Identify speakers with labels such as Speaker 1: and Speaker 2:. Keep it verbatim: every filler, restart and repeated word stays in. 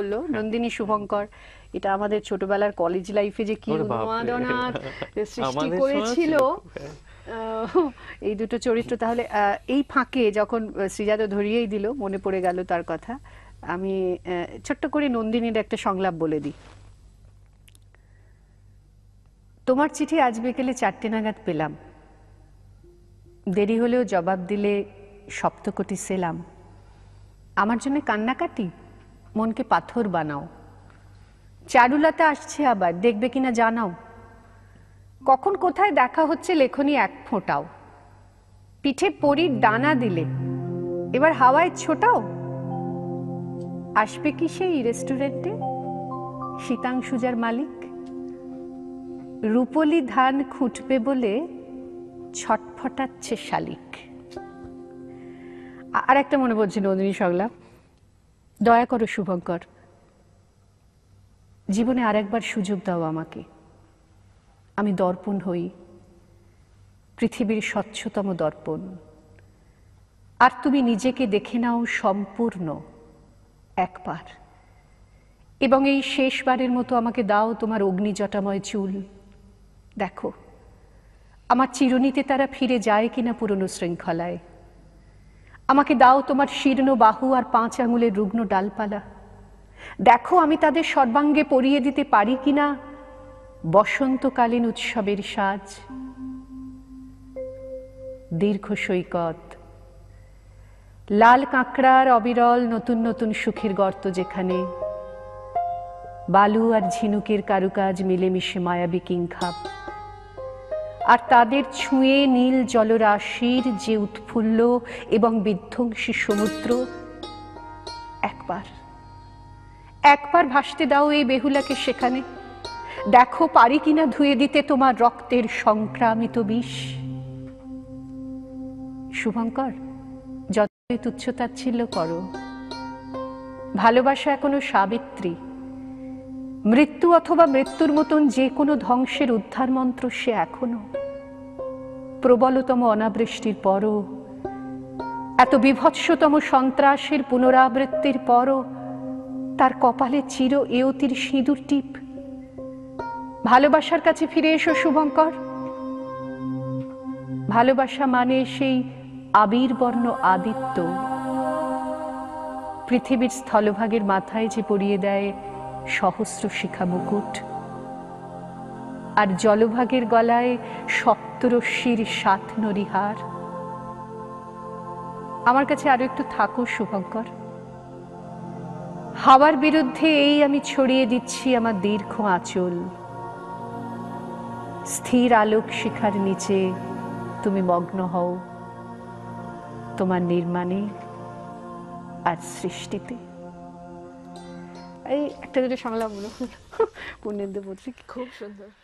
Speaker 1: বললো নন্দিনী শুভঙ্কর, এটা আমাদের ছোটবেলার কলেজ লাইফে যে কি উন্মাদনার সৃষ্টি করেছিল এই দুটো চরিত্র। তাহলে এই ফাঁকে যখন শ্রীজাত ধরিয়েই দিল, মনে পড়ে গেল তার কথা, আমি ছোট্ট করে নন্দিনীর একটা সংলাপ বলে দিই। তোমার চিঠি আজ বিকেলে চারটে নাগাদ পেলাম, দেরি হলেও জবাব দিলে সপ্তকোটি সেলাম। আমার জন্য কান্নাকাটি, মনকে পাথর বানাও। চারুলতা আসছে আবার, দেখবে কিনা জানাও। কখন কোথায় দেখা হচ্ছে লেখনি এক ফোঁটাও। পিঠে পরীর ডানা দিলে এবার হাওয়ায় ছোটাও। আসবে কি সেই রেস্টুরেন্টে শীতাংশুজার মালিক? রূপলি ধান খুঁটবে বলে ছটফটাচ্ছে শালিক। আর একটা মনে পড়ছে নন্দিনী সংলাপ, দয়া করো শুভঙ্কর, জীবনে আর একবার সুযোগ দাও আমাকে। আমি দর্পণ হই, পৃথিবীর স্বচ্ছতম দর্পণ। আর তুমি নিজেকে দেখে নাও সম্পূর্ণ একবার, এবং এই শেষবারের মতো আমাকে দাও তোমার অগ্নিজটাময় চুল। দেখো আমার চিরুনিতে তারা ফিরে যায় কিনা পুরনো শৃঙ্খলায়। আমাকে দাও তোমার শীর্ণ বাহু আর পাঁচ আঙুলের রুগ্ন ডালপালা। দেখো আমি তাদের সর্বাঙ্গে পরিয়ে দিতে পারি কিনা বসন্তকালীন উৎসবের সাজ। দীর্ঘ সৈকত, লাল কাঁকড়ার অবিরল নতুন নতুন সুখের গর্ত, যেখানে বালু আর ঝিনুকের কারুকাজ মিলেমিশে মায়াবী কিংখাপ। আর তাদের ছুঁয়ে নীল জলরাশির যে উৎফুল্ল এবং বিধ্বংসী সমুদ্র। একবার একবার ভাসতে দাও এই বেহুলাকে সেখানে। দেখো পারি কিনা ধুয়ে দিতে তোমার রক্তের সংক্রামিত বিষ। শুভঙ্কর, যতই তুচ্ছতাচ্ছিল্য করো, ভালোবাসা এখনো সাবিত্রী। মৃত্যু অথবা মৃত্যুর মতন যে কোনো ধ্বংসের উদ্ধার মন্ত্র সে এখনো। প্রবলতম অনাবৃষ্টির পরও, এত বিভৎসতম সন্ত্রাসের পুনরাবৃত্তির পরও তার কপালে চির এয়তির সিঁদুর টিপ। ভালোবাসার কাছে ফিরে এসো শুভঙ্কর। ভালোবাসা মানে সেই আবির্বর্ণ আদিত্য, পৃথিবীর স্থলভাগের মাথায় যে পরিয়ে দেয় সহস্র শিখা মুকুট, আর জলভাগের গলায় সপ্তরশ্মির সাত নরিহার। আমার কাছে আরো একটু থাকো শুভঙ্কর। হাওয়ার বিরুদ্ধে এই আমি ছড়িয়ে দিচ্ছি আমার দীর্ঘ আঁচল। স্থির আলোক শিখার নিচে তুমি মগ্ন হও তোমার নির্মাণে আর সৃষ্টিতে। এই একটা দুটো সংলাপ মনে হলো পূর্ণেন্দু পত্রিকা, খুব সুন্দর।